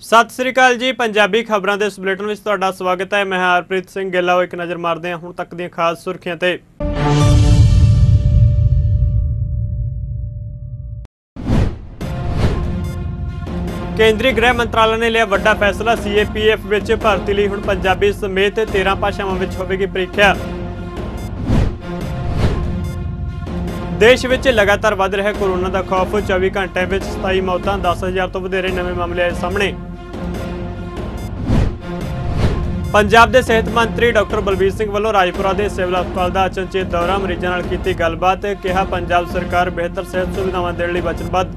सत श्री अकाल जी। पंजाबी खबरों के इस बुलेटिन में तुहाडा स्वागत है। मैं हरप्रीत सिंह गिल। एक नज़र मारते हैं हुण तक दी खास सुर्खियां ते। केंद्रीय गृह मंत्रालय ने लिया वड्डा फैसला। CAPF विच भर्ती लई हुण पंजाबी समेत 13 भाषावां विच होवेगी प्रीख्या। देश विच लगातार वध रहा कोरोना का खौफ। 24 घंटे में 27 मौतां, 10,000 तो वधेरे नवे मामले आए सामने। पंजाब के सेहत मंत्री डॉक्टर बलबीर सिंह वालों राजपुरा के सिविल हस्पताल का अचनचेत दौरा। मरीजों नाल कीती गलबात। कहा पंजाब सरकार बेहतर सेहत सुविधावां देण लई वचनबद्ध।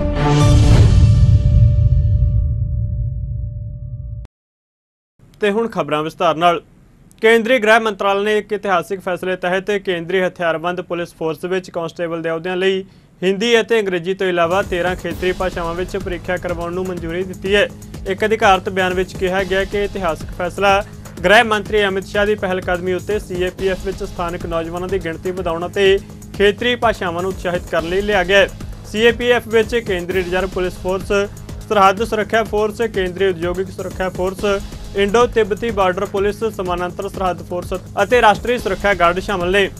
ते हुण खबरां विस्तार नाल। केंद्रीय गृह मंत्रालय ने एक इतिहासिक फैसले तहत केंद्रीय हथियारबंद पुलिस फोर्स विच कांस्टेबल दे अहुदिਆਂ ਲਈ हिंदी और अंग्रेजी तो इलावा 13 खेतरी भाषावां विच प्रीख्या करवाउण नूं मंजूरी दित्ती है। एक अधिकारत बयान विच कहा गया कि इतिहासक फैसला गृह मंत्री अमित शाह की पहलकदमी उत्ते CAPF विच स्थानक नौजवानों की गिणती वधाउण ते खेतरी भाषावां नूं उत्साहित करने लई लिया गया। CAPF विच केंद्रीय रिजर्व पुलिस फोर्स, सरहद सुरक्षा फोर्स, केंद्रीय उद्योगिक सुरक्षा force, Indo Tibetan border police, समानांतर सरहद फोर्स और राष्ट्रीय सुरक्षा गार्ड शामिल ने।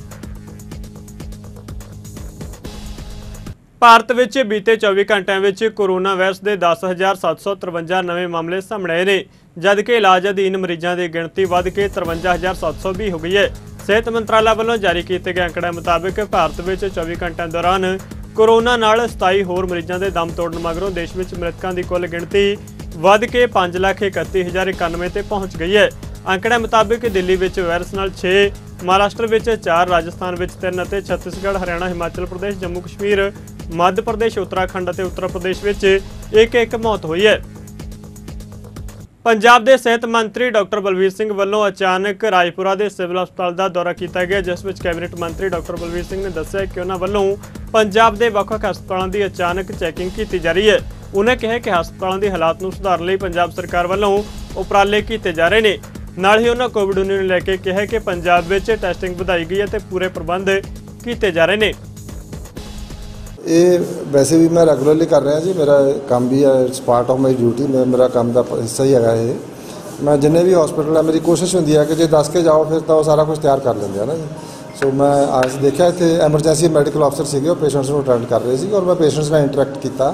भारत विच बीते 24 घंटिया विच कोरोना वायरस के 10,753 नवे मामले सामने आए ने, जबकि इलाज अधीन मरीजों की गिणती वध के 53,720 हो गई है। सेहत मंत्रालय वालों जारी किए गए आंकड़े मुताबिक भारत विच 24 घंटिया दौरान कोरोना नाल 27 होर मरीजों के दम तोड़न मगरों देश विच मृतकों की कुल गिणती वध के 5,31,091 ते पहुँच गई है। आंकड़े मुताबिक दिल्ली विच वायरस नाल 6, महाराष्ट्र विच 4, राजस्थान विच 3 ते छत्तीसगढ़, हरियाणा, हिमाचल प्रदेश, जम्मू कश्मीर, मध्य प्रदेश, उत्तराखंड और उत्तर प्रदेश विच एक मौत हुई है। पंजाब के सेहत मंत्री डॉक्टर बलबीर सिंह वालों अचानक राजपुरा के सिविल हस्पताल का दौरा किया गया, जिस विच कैबिनेट मंत्री डॉक्टर बलबीर सिंह ने दस्सिया कि उन्होंने वालों पंजाब के वख-वख हस्पतालों की अचानक चैकिंग की जा रही है। उन्हें कहा कि हस्पतालों के हालात को सुधारने लई पंजाब सरकार वालों उपराले किए जा रहे हैं। नाल ही उन्होंने कोविड-19 को लैके कहा कि पंजाब विच टैसटिंग वधाई गई है तो पूरे प्रबंध किए जा रहे हैं। ये वैसे भी मैं रेगुलरली कर रहा जी, मेरा काम भी है, it's part of my duty, मेरा काम का हिस्सा ही है ये। मैं जिन्हें भी हॉस्पिटल है मेरी कोशिश होती है कि जो दस के जाओ फिर तो सारा कुछ तैयार कर लेंगे है ना जी। सो मैं आज देखा इतने एमरजेंसी मैडिकल अफसर से पेशेंट्स को अटेंड कर रहे थे और मैं पेशेंट्स ने इंटरैक्ट किया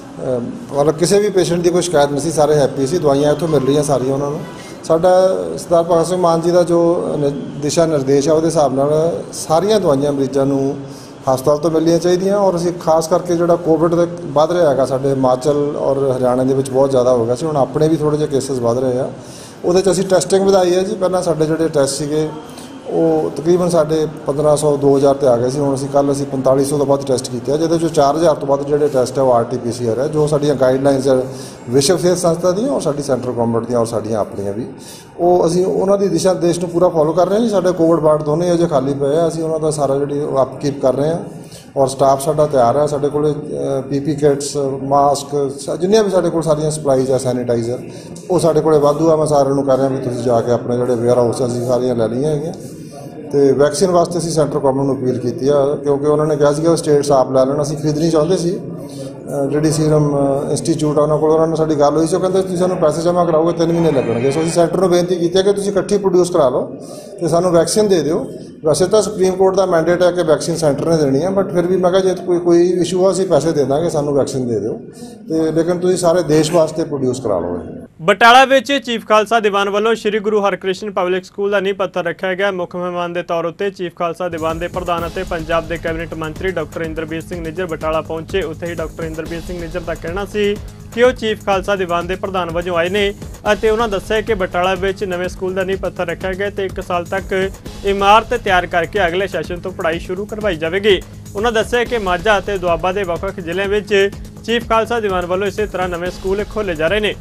और किसी भी पेशेंट की कोई शिकायत नहीं सी, सारे हैप्पी सी। दवाइयाँ इतों मिल रही सारिया उन्होंने। साडा सरदार भगत सिंह मान जी का जो दिशा निर्देश है वो हिसाब नाल सारिया दवाइयाँ मरीजों को हस्पताल तो मिलनियाँ चाहिए। और असीं खास करके जो कोविड वध रहा है साडे हिमाचल और हरियाणा के बहुत ज़्यादा हो गया, हुण अपने भी थोड़े जे केसिस वध रहे हैं। वो असीं टैसटिंग वधाई है जी। पहलां साडे जिहड़े टैस्ट सीगे वो तकरीबन साढ़े 1500 2000 ते आ गए सी। हुण असीं कल 4500 तो वध टैसट कीते, जिहदे चों 4000 तो वध जिहड़े टैसट है वो RT-PCR है, जो साडियां गाइडलाइनस है विश्व सेहत संस्था दी और साडी सेंट्रल गवर्नमेंट दी और साडियां अपनियां भी। वो असीं उन्हां दी दिशा निर्देश नूं पूरा फॉलो कर रहे हैं जी। साडे कोविड वार्ड दोनों अजे खाली पे है, असीं उन्हां दा सारा जिहड़ी अपकीप कर रहे हैं और स्टाफ साडा तैयार है। साडे कोल PP किट्स, मास्क, जिन्नियां भी साडे कोल सारियां सप्लाईज है, सैनीटाइजर वो साडे कोल वाधू है। मैं सारिਆਂ ਨੂੰ कह रहा भी तुसीं जाके अपने जिहड़े वेयर हाउस असीं सारियां ले लईआं हैगीआं। तो वैक्सीन वास्ते असीं सेंट्रल गवर्नमेंट को अपील की है, क्योंकि उन्होंने कहा कि स्टेट्स आप लै लैण, असीं खरीदनी चाहते सी। जिहड़ी सीरम इंस्टीट्यूट उन्होंने को उन्होंने साडी गल हुई सी, कहते तुसीं सानूं पैसे जमा कराओगे 3 महीने लगणगे। सो असीं सेंटर को बेनती की है कि तुसीं इकट्ठी प्रोड्यूस करा लो तो सानूं वैक्सीन दे दिओ। वैसे तो सुप्रीम कोर्ट का मैंडेट है कि वैक्सीन सेंटर ने देनी है, बट फिर भी मैं कहा जो कोई इशू है असीं पैसे दे देंगे, सानूं वैक्सीन दे दिओ तो, लेकिन तुसीं सारे देश वास्ते प्रोड्यूस करा लो। बटाला विच चीफ खालसा दीवान वालों श्री गुरु हरकृष्ण पब्लिक स्कूल का नींह पत्थर रखा गया। मुख मेहमान के तौर पर चीफ खालसा दीवान के प्रधान और पंजाब के कैबिनेट मंत्री डॉक्टर इंद्रबीर सिंह निज्जर बटाला पहुंचे। उत्थे ही डॉक्टर इंद्रबीर सिंह निज्जर का कहना सी कि वो चीफ खालसा दीवान के प्रधान वजों आए ने और उन्होंने दस्सिया कि बटाला विच नवे स्कूल का नींह पत्थर रखा गया तो 1 साल तक इमारत तैयार करके अगले सैशन तो पढ़ाई शुरू करवाई जाएगी। उन्होंने दस्सिया कि माझा और दुआबा के वख-वख जिलों में चीफ खालसा दीवान वालों इस तरह नवे स्कूल खोले जा रहे हैं।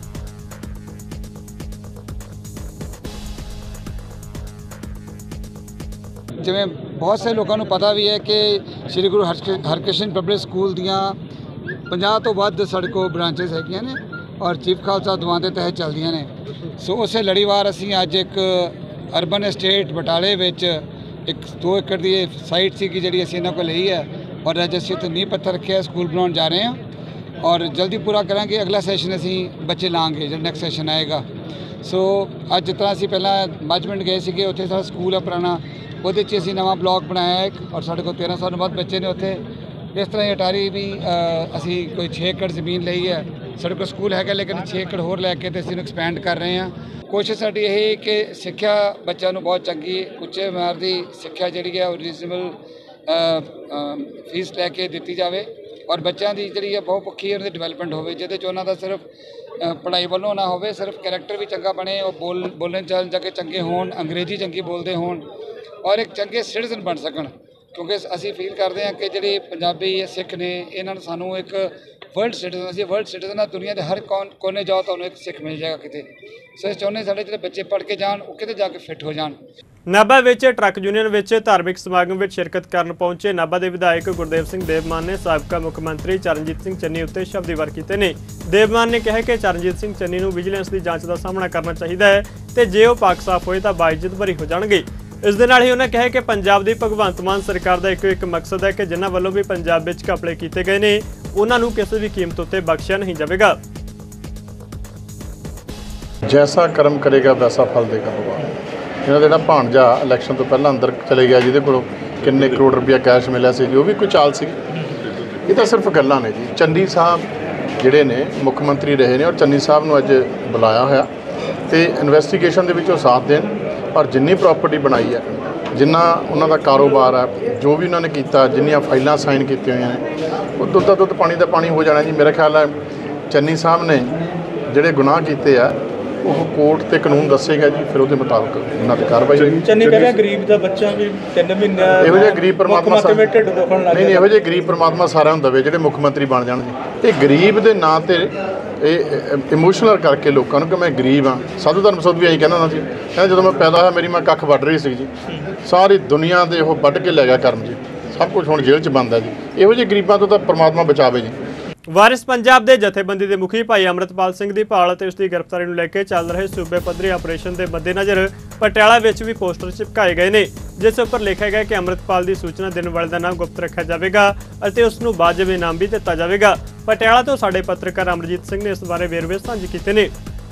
जिवें बहुत से लोगों को पता भी है कि श्री गुरु हरकृष्ण पब्लिक स्कूल दियाँ 50 तो वध साढ़े को ब्रांचेस हैगियां ने और चीफ खालसा दीवान के तहत चलदियां ने। सो उस लड़ीवार असीं अज एक अर्बन एस्टेट बटाले विच एक 2 एकड़ की साइट सी जिहड़ी असीं इन्हां कोल लई है और अज असीं उत्थे नींह पत्थर रखे स्कूल बनाउण जा रहे हैं। ਔਰ ਜਲਦੀ ਪੂਰਾ ਕਰਾਂਗੇ। ਅਗਲਾ ਸੈਸ਼ਨ ਅਸੀਂ ਬੱਚੇ ਲਾਂਗੇ ਜਿਹੜਾ ਨੈਕਸਟ ਸੈਸ਼ਨ ਆਏਗਾ। ਸੋ ਅੱਜ ਜਿਸ ਤਰ੍ਹਾਂ ਅਸੀਂ ਪਹਿਲਾਂ ਮੱਝਮੰਡ ਗਏ ਸੀਗੇ, ਉੱਥੇ ਸਾਡਾ ਸਕੂਲ ਆ ਪੁਰਾਣਾ, ਉਹਦੇ 'ਚ ਅਸੀਂ ਨਵਾਂ ਬਲਾਕ ਬਣਾਇਆ ਇੱਕ, ਔਰ ਸਾਡੇ ਕੋਲ 1300 ਤੋਂ ਵੱਧ ਬੱਚੇ ਨੇ ਉੱਥੇ। ਇਸ ਤਰ੍ਹਾਂ ਹੀ ਅਟਾਰੀ ਵੀ ਅਸੀਂ ਕੋਈ 6 ਏਕੜ ਜ਼ਮੀਨ ਲਈ ਹੈ। ਸਾਡੇ ਕੋਲ ਸਕੂਲ ਹੈਗਾ, ਲੇਕਿਨ 6 ਏਕੜ ਹੋਰ ਲੈ ਕੇ ਤੇ ਅਸੀਂ ਇਹਨੂੰ ਐਕਸਪੈਂਡ ਕਰ ਰਹੇ ਹਾਂ। ਕੋਸ਼ਿਸ਼ ਸਾਡੀ ਇਹ ਹੈ ਕਿ ਸਿੱਖਿਆ ਬੱਚਿਆਂ ਨੂੰ ਬਹੁਤ ਚੰਗੀ ਉੱਚੇ ਮਿਆਰ ਦੀ ਸਿੱਖਿਆ ਜਿਹੜੀ ਹੈ ਉਹ ਰੀਜ਼ਨੇਬਲ ਫੀਸ ਲੈ ਕੇ ਦਿੱਤੀ ਜਾਵੇ, ਔਰ ਬੱਚਿਆਂ ਦੀ ਜਿਹੜੀ ਹੈ ਬਹੁਤ ਪੱਖੀ ਉਹਨਾਂ ਦੀ ਡਿਵੈਲਪਮੈਂਟ ਹੋਵੇ, ਜਿਹਦੇ 'ਚ ਉਹਨਾਂ ਦਾ ਸਿਰਫ ਪੜ੍ਹਾਈ ਵੱਲੋਂ ਨਾ ਹੋਵੇ, ਸਿਰਫ ਕੈਰੈਕਟਰ ਵੀ ਚੰਗਾ ਬਣੇ, ਉਹ ਬੋਲਣ ਚਾਲਣ ਜਾ ਕੇ ਚੰਗੇ ਹੋਣ, ਅੰਗਰੇਜ਼ੀ ਚੰਗੀ ਬੋਲਦੇ ਹੋਣ, ਔਰ ਇੱਕ ਚੰਗੇ ਸਿਟੀਜ਼ਨ ਬਣ ਸਕਣ। ਕਿਉਂਕਿ ਅਸੀਂ ਫੀਲ ਕਰਦੇ ਹਾਂ ਕਿ ਜਿਹੜੇ ਪੰਜਾਬੀ ਸਿੱਖ ਨੇ, ਇਹਨਾਂ ਨੂੰ ਸਾਨੂੰ ਇੱਕ ਵਰਲਡ ਸਿਟੀਜ਼ਨ, ਅਸੀਂ ਵਰਲਡ ਸਿਟੀਜ਼ਨ ਆ। ਦੁਨੀਆ ਦੇ ਹਰ ਕੋਨੇ ਜਾਓ ਤੁਹਾਨੂੰ ਇੱਕ ਸਿੱਖ ਮਿਲ ਜਾਏਗਾ ਕਿਤੇ। ਸੋ ਅਸੀਂ ਚਾਹੁੰਦੇ ਸਾਡੇ ਜਿਹੜੇ ਬੱਚੇ ਪੜ੍ਹ ਕੇ ਜਾਣ, ਉਹ ਕਿਤੇ ਜਾ ਕੇ ਫਿੱਟ ਹੋ ਜਾਣ। ਨਾਭਾ ਵਿੱਚ ਟਰੱਕ ਯੂਨੀਅਨ ਵਿੱਚ ਧਾਰਮਿਕ ਸਮਾਗਮ ਵਿੱਚ ਸ਼ਿਰਕਤ ਕਰਨ ਪਹੁੰਚੇ ਨਾਭਾ ਦੇ ਵਿਧਾਇਕ ਗੁਰਦੇਵ ਸਿੰਘ ਦੇਵਮਾਨ ਨੇ ਸਾਬਕਾ ਮੁੱਖ ਮੰਤਰੀ ਚਰਨਜੀਤ ਸਿੰਘ ਚੰਨੀ ਉੱਤੇ ਸ਼ਬਦੀ ਵਾਰ ਕੀਤੇ ਨੇ। ਦੇਵਮਾਨ ਨੇ ਕਿਹਾ ਕਿ ਚਰਨਜੀਤ ਸਿੰਘ ਚੰਨੀ ਨੂੰ ਵਿਜੀਲੈਂਸ ਦੀ ਜਾਂਚ ਦਾ ਸਾਹਮਣਾ ਕਰਨਾ ਚਾਹੀਦਾ ਹੈ ਤੇ ਜੇ ਉਹ ਪਾਕ ਸਾਫ਼ ਹੋਏ ਤਾਂ ਬਾਇਜ਼ਤ ਬਰੀ ਹੋ ਜਾਣਗੇ। ਇਸ ਦੇ ਨਾਲ ਹੀ ਉਹਨਾਂ ਕਿਹਾ ਕਿ ਪੰਜਾਬ ਦੀ ਭਗਵੰਤ ਮਾਨ ਸਰਕਾਰ ਦਾ ਇੱਕੋ ਇੱਕ ਮਕਸਦ ਹੈ ਕਿ ਜਿਨ੍ਹਾਂ ਵੱਲੋਂ ਵੀ ਪੰਜਾਬ ਵਿੱਚ ਘਪਲੇ ਕੀਤੇ ਗਏ ਨੇ ਉਹਨਾਂ ਨੂੰ ਕਿਸੇ ਵੀ ਕੀਮਤ ਉੱਤੇ ਬਖਸ਼ਿਆ ਨਹੀਂ ਜਾਵੇਗਾ। ਜੈਸਾ ਕਰਮ ਕਰੇਗਾ ਵੈਸਾ ਫਲ ਦੇਗਾ ਭਗਵਾਨ। ਇਹਨਾਂ ਦਾ ਜਿਹੜਾ ਭਾਣਜਾ ਇਲੈਕਸ਼ਨ ਤੋਂ ਪਹਿਲਾਂ ਅੰਦਰ ਚਲੇ ਗਿਆ, ਜਿਹਦੇ ਕੋਲੋਂ ਕਿੰਨੇ ਕਰੋੜ ਰੁਪਇਆ ਕੈਸ਼ ਮਿਲਿਆ ਸੀ ਜੀ, ਉਹ ਵੀ ਕੋਈ ਚਾਲ ਸੀ। ਇਹ ਤਾਂ ਸਿਰਫ ਗੱਲਾਂ ਨੇ ਜੀ। ਚੰਨੀ ਸਾਹਿਬ ਜਿਹੜੇ ਨੇ ਮੁੱਖ ਮੰਤਰੀ ਰਹੇ ਨੇ, ਔਰ ਚੰਨੀ ਸਾਹਿਬ ਨੂੰ ਅੱਜ ਬੁਲਾਇਆ ਹੋਇਆ ਤੇ ਇਨਵੈਸਟੀਗੇਸ਼ਨ ਦੇ ਵਿੱਚ ਉਹ ਸਾਥ ਦੇਣ, ਔਰ ਜਿੰਨੀ ਪ੍ਰਾਪਰਟੀ ਬਣਾਈ ਹੈ, ਜਿੰਨਾ ਉਹਨਾਂ ਦਾ ਕਾਰੋਬਾਰ ਹੈ, ਜੋ ਵੀ ਉਹਨਾਂ ਨੇ ਕੀਤਾ, ਜਿੰਨੀਆਂ ਫਾਈਲਾਂ ਸਾਈਨ ਕੀਤੀਆਂ ਹੋਈਆਂ ਨੇ, ਉਹ ਦੁੱਧ ਦਾ ਦੁੱਧ ਪਾਣੀ ਦਾ ਪਾਣੀ ਹੋ ਜਾਣਾ ਜੀ। ਮੇਰਾ ਖਿਆਲ ਹੈ ਚੰਨੀ ਸਾਹਿਬ ਨੇ ਜਿਹੜੇ ਗੁਨਾਹ ਕੀਤੇ ਆ ਉਹ ਕੋਰਟ ਤੇ ਕਾਨੂੰਨ ਦੱਸੇਗਾ ਜੀ, ਫਿਰ ਉਹਦੇ ਮੁਤਾਬਕ ਉਹਨਾਂ ਤੇ ਕਾਰਵਾਈ ਹੋਏਗੀ। ਚੰਨੀ ਕਹਿੰਦਾ ਗਰੀਬ ਦਾ ਬੱਚਾ ਵੀ 3 ਮਹੀਨੇ ਇਹੋ ਜਿਹਾ ਗਰੀਬ ਪਰਮਾਤਮਾ ਢਿੱਡ ਦੁਖਣ ਲੱਗ ਨਹੀਂ, ਇਹੋ ਜਿਹੇ ਗਰੀਬ ਪਰਮਾਤਮਾ ਸਾਰਿਆਂ ਨੂੰ ਦੇਵੇ ਜਿਹੜੇ ਮੁੱਖ ਮੰਤਰੀ ਬਣ ਜਾਣ ਜੀ। ਇਹ ਗਰੀਬ ਦੇ ਨਾਂ ਤੇ ਇਹ ਇਮੋਸ਼ਨਲ ਕਰਕੇ ਲੋਕਾਂ ਨੂੰ ਕਿ ਮੈਂ ਗਰੀਬ ਹਾਂ। ਸਾਧੂ ਧਰਮ ਸੋਧ ਵੀ ਇਹੀ ਕਹਿੰਦਾ ਹੁੰਦਾ ਸੀ, ਕਹਿੰਦਾ ਜਦੋਂ ਮੈਂ ਪੈਦਾ ਹੋਇਆ ਮੇਰੀ ਮਾਂ ਕੱਖ ਵੱਢ ਰਹੀ ਸੀ ਜੀ, ਸਾਰੀ ਦੁਨੀਆ ਦੇ ਉਹ ਵੱਢ ਕੇ ਲੈ ਗਿਆ ਕਰਮ ਜੀ, ਸਭ ਕੁਝ ਹੁਣ ਜੇਲ੍ਹ 'ਚ ਬੰਦ ਹੈ ਜੀ। ਇਹੋ ਜਿਹੇ ਗਰੀਬਾਂ ਤੋਂ ਤਾਂ ਪਰਮਾਤਮਾ ਬਚਾਵੇ ਜੀ। ਵਾਰਿਸ ਪੰਜਾਬ ਦੇ ਜਥੇਬੰਦੀ ਦੇ ਮੁਖੀ ਭਾਈ ਅੰਮ੍ਰਿਤਪਾਲ ਸਿੰਘ ਦੀ ਭਾਲ ਅਤੇ ਉਸ ਦੀ ਗ੍ਰਿਫਤਾਰੀ ਨੂੰ ਲੈ ਕੇ ਚੱਲ ਰਹੇ ਸੂਬੇ ਪੱਧਰੀ ਆਪਰੇਸ਼ਨ ਦੇ ਮੱਦੇਨਜ਼ਰ ਪਟਿਆਲਾ ਵਿੱਚ ਵੀ ਪੋਸਟਰ ਚਿਪਕਾਏ ਗਏ ਨੇ, ਜਿਸ ਉੱਪਰ ਲਿਖਿਆ ਗਿਆ ਕਿ ਅੰਮ੍ਰਿਤਪਾਲ ਦੀ ਸੂਚਨਾ ਦੇਣ ਵਾਲੇ ਦਾ ਨਾਮ ਗੁਪਤ ਰੱਖਿਆ ਜਾਵੇਗਾ ਅਤੇ ਉਸ ਨੂੰ ਵਾਜਬ ਇਨਾਮ ਵੀ ਦਿੱਤਾ ਜਾਵੇਗਾ। ਪਟਿਆਲਾ ਤੋਂ ਸਾਡੇ ਪੱਤਰਕਾਰ ਅਮਰਜੀਤ ਸਿੰਘ ਨੇ ਇਸ ਬਾਰੇ ਵੇਰਵੇ ਸਾਂਝੇ ਕੀਤੇ ਨੇ।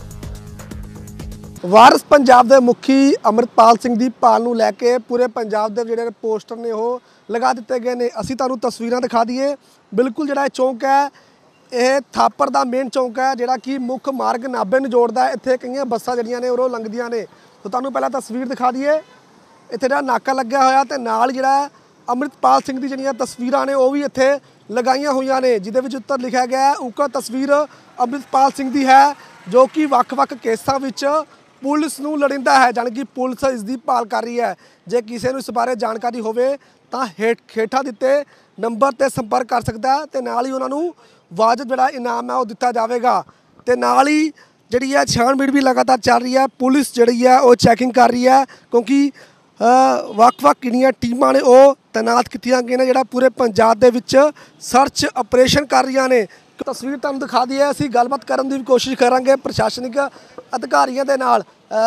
ਵਾਰਿਸ ਪੰਜਾਬ ਦੇ ਮੁਖੀ ਅੰਮ੍ਰਿਤਪਾਲ ਸਿੰਘ ਦੀ ਭਾਲ ਨੂੰ ਲੈ ਕੇ ਪੂਰੇ ਪੰਜਾਬ ਦੇ ਜਿਹੜੇ ਪੋਸਟਰ ਨੇ ਉਹ ਲਗਾ ਦਿੱਤੇ ਗਏ ਨੇ। ਅਸੀਂ ਤੁਹਾਨੂੰ ਤਸਵੀਰਾਂ ਦਿਖਾ ਦਈਏ। ਬਿਲਕੁਲ ਜਿਹੜਾ ਇਹ ਚੌਂਕ ਹੈ, ਇਹ ਥਾਪਰ ਦਾ ਮੇਨ ਚੌਂਕ ਹੈ ਜਿਹੜਾ ਕਿ ਮੁੱਖ ਮਾਰਗ ਨਾਭੇ ਨੂੰ ਜੋੜਦਾ ਹੈ। ਇੱਥੇ ਕਈਆਂ ਬੱਸਾਂ ਜਿਹੜੀਆਂ ਨੇ ਉਹ ਲੰਘਦੀਆਂ ਨੇ। ਤਾਂ ਤੁਹਾਨੂੰ ਪਹਿਲਾਂ ਤਸਵੀਰ ਦਿਖਾ ਦਈਏ। ਇੱਥੇ ਜਿਹੜਾ ਨਾਕਾ ਲੱਗਿਆ ਹੋਇਆ ਤੇ ਨਾਲ ਜਿਹੜਾ ਅੰਮ੍ਰਿਤਪਾਲ ਸਿੰਘ ਦੀ ਜਿਹੜੀਆਂ ਤਸਵੀਰਾਂ ਨੇ ਉਹ ਵੀ ਇੱਥੇ ਲਗਾਈਆਂ ਹੋਈਆਂ ਨੇ, ਜਿਹਦੇ ਵਿੱਚ ਉੱਤਰ ਲਿਖਿਆ ਗਿਆ ਹੈ ਉਕਤ ਤਸਵੀਰ ਅੰਮ੍ਰਿਤਪਾਲ ਸਿੰਘ ਦੀ ਹੈ ਜੋ ਕਿ ਵੱਖ-ਵੱਖ ਕੇਸਾਂ ਵਿੱਚ ਪੁਲਿਸ ਨੂੰ ਲੋੜੀਂਦਾ ਹੈ, ਜਾਣੀ ਕਿ ਪੁਲਿਸ ਇਸ ਦੀ ਭਾਲ ਕਰ ਰਹੀ ਹੈ। ਜੇ ਕਿਸੇ ਨੂੰ ਇਸ ਬਾਰੇ ਜਾਣਕਾਰੀ ਹੋਵੇ ਤਾਂ ਹੇਠਾਂ ਦਿੱਤੇ ਨੰਬਰ ਤੇ ਸੰਪਰਕ ਕਰ ਸਕਦਾ ਹੈ ਤੇ ਨਾਲ ਹੀ ਉਹਨਾਂ ਨੂੰ ਵਾਜਬ ਜਿਹੜਾ ਇਨਾਮ ਹੈ ਉਹ ਦਿੱਤਾ ਜਾਵੇਗਾ। ਤੇ ਨਾਲ ਹੀ ਜਿਹੜੀ ਹੈ ਛਾਣਬੀਣ ਵੀ ਲਗਾਤਾਰ ਚੱਲ ਰਹੀ ਹੈ। ਪੁਲਿਸ ਜਿਹੜੀ ਹੈ ਉਹ ਚੈਕਿੰਗ ਕਰ ਰਹੀ ਹੈ ਕਿਉਂਕਿ ਵੱਖ-ਵੱਖ ਕਿਹੜੀਆਂ ਟੀਮਾਂ ਨੇ ਉਹ ਤੈਨਾਤ ਕੀਤੀਆਂ ਗਈਆਂ ਨੇ ਜਿਹੜਾ ਪੂਰੇ ਪੰਜਾਬ ਦੇ ਵਿੱਚ ਸਰਚ ਆਪਰੇਸ਼ਨ ਕਰ ਰਹੀਆਂ ਨੇ। ਤਸਵੀਰ ਤੁਹਾਨੂੰ ਦਿਖਾ ਦਈਏ। ਅਸੀਂ ਗੱਲਬਾਤ ਕਰਨ ਦੀ ਵੀ ਕੋਸ਼ਿਸ਼ ਕਰਾਂਗੇ ਪ੍ਰਸ਼ਾਸਨਿਕ ਅਧਿਕਾਰੀਆਂ ਦੇ ਨਾਲ।